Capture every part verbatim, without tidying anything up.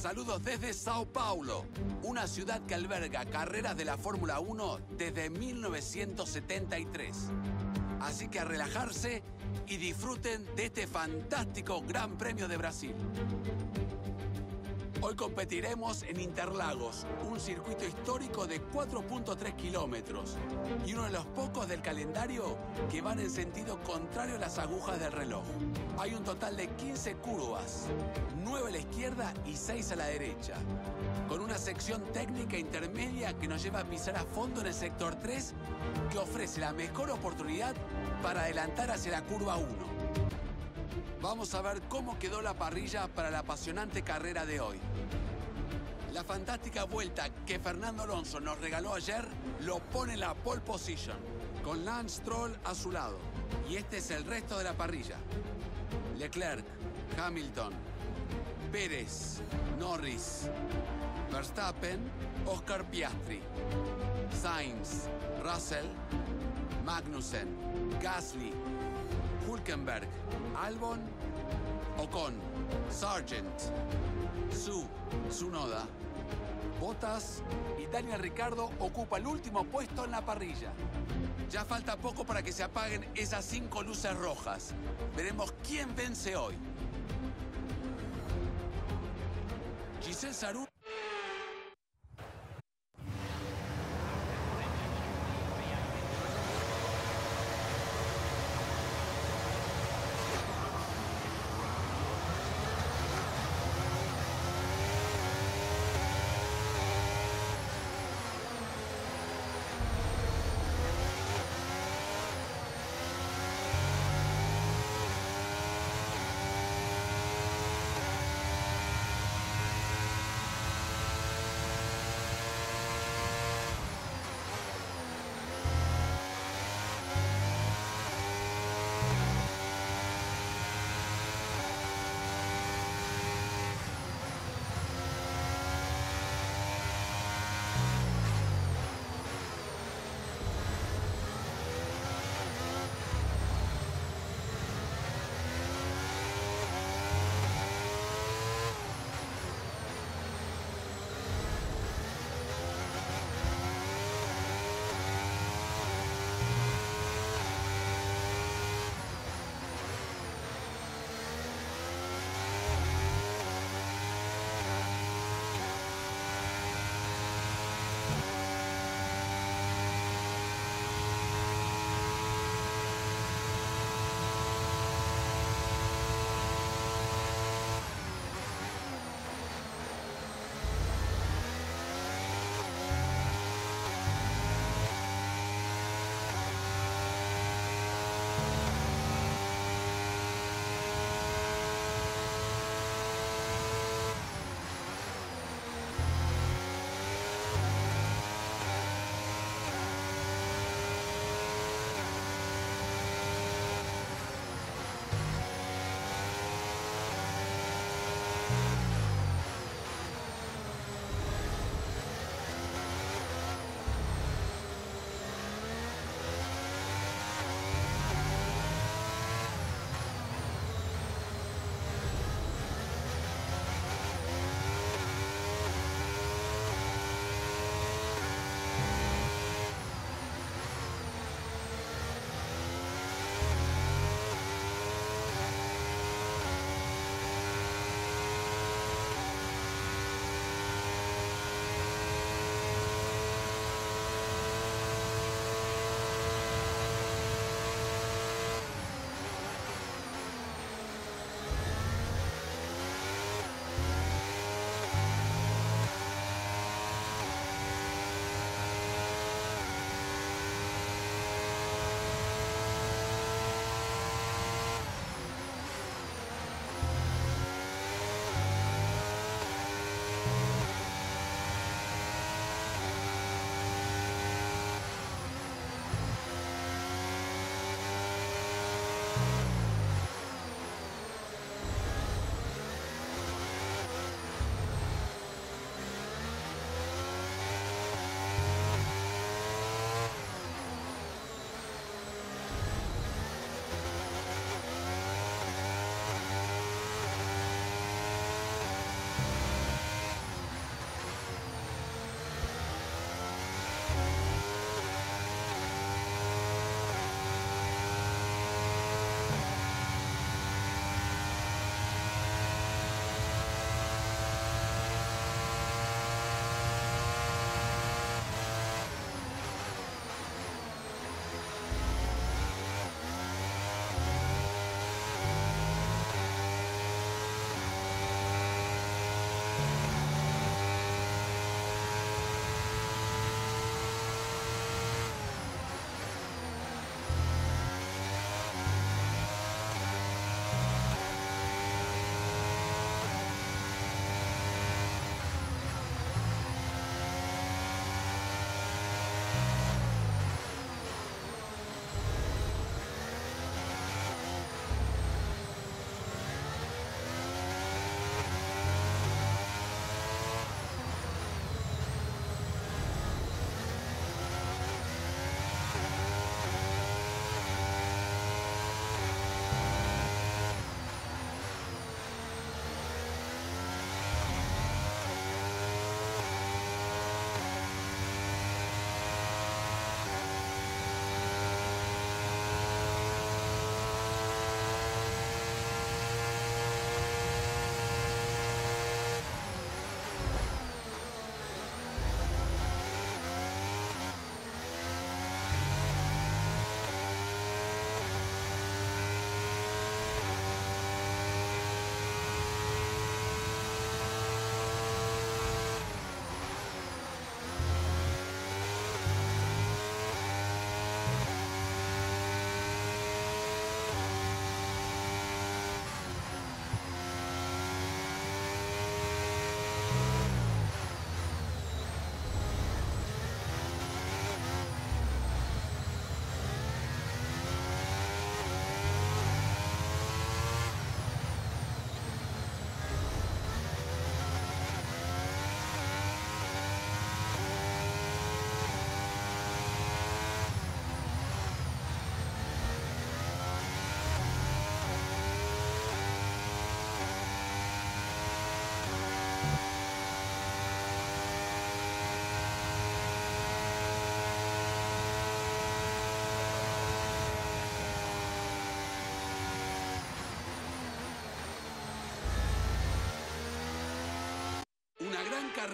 Saludos desde Sao Paulo, una ciudad que alberga carreras de la Fórmula uno desde mil novecientos setenta y tres. Así que a relajarse y disfruten de este fantástico Gran Premio de Brasil. Hoy competiremos en Interlagos, un circuito histórico de cuatro punto tres kilómetros y uno de los pocos del calendario que van en sentido contrario a las agujas del reloj. Hay un total de quince curvas, nueve a la izquierda y seis a la derecha, con una sección técnica intermedia que nos lleva a pisar a fondo en el sector tres, que ofrece la mejor oportunidad para adelantar hacia la curva uno. Vamos a ver cómo quedó la parrilla para la apasionante carrera de hoy. La fantástica vuelta que Fernando Alonso nos regaló ayer lo pone en la pole position, con Lance Stroll a su lado. Y este es el resto de la parrilla. Leclerc, Hamilton, Pérez, Norris, Verstappen, Oscar Piastri, Sainz, Russell, Magnussen, Gasly, Hülkenberg, Albon, Ocon, Sargent, Su, Tsunoda, Bottas y Daniel Ricciardo ocupa el último puesto en la parrilla. Ya falta poco para que se apaguen esas cinco luces rojas. Veremos quién vence hoy. Giselle Sarur.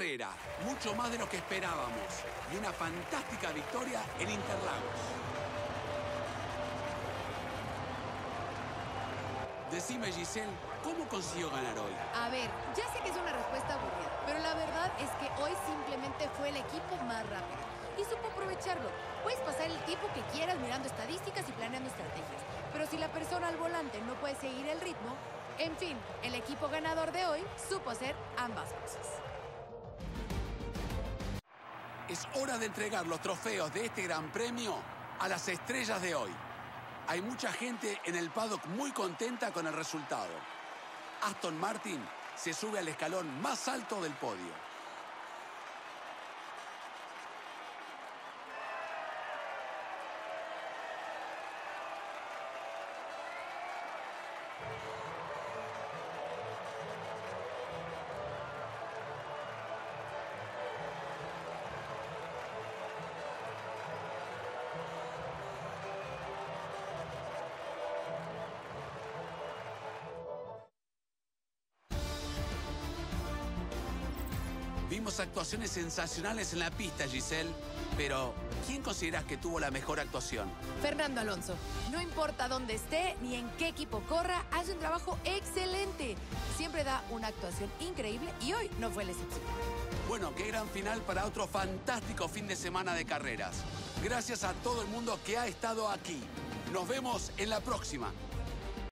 carrera, mucho más de lo que esperábamos. Y una fantástica victoria en Interlagos. Decime, Giselle, ¿cómo consiguió ganar hoy? A ver, ya sé que es una respuesta aburrida, pero la verdad es que hoy simplemente fue el equipo más rápido y supo aprovecharlo. Puedes pasar el tiempo que quieras mirando estadísticas y planeando estrategias, pero si la persona al volante no puede seguir el ritmo, en fin, el equipo ganador de hoy supo hacer ambas cosas. Es hora de entregar los trofeos de este gran premio a las estrellas de hoy. Hay mucha gente en el paddock muy contenta con el resultado. Aston Martin se sube al escalón más alto del podio. Vimos actuaciones sensacionales en la pista, Giselle, pero ¿quién consideras que tuvo la mejor actuación? Fernando Alonso. No importa dónde esté ni en qué equipo corra, hace un trabajo excelente. Siempre da una actuación increíble y hoy no fue la excepción. Bueno, qué gran final para otro fantástico fin de semana de carreras. Gracias a todo el mundo que ha estado aquí. Nos vemos en la próxima.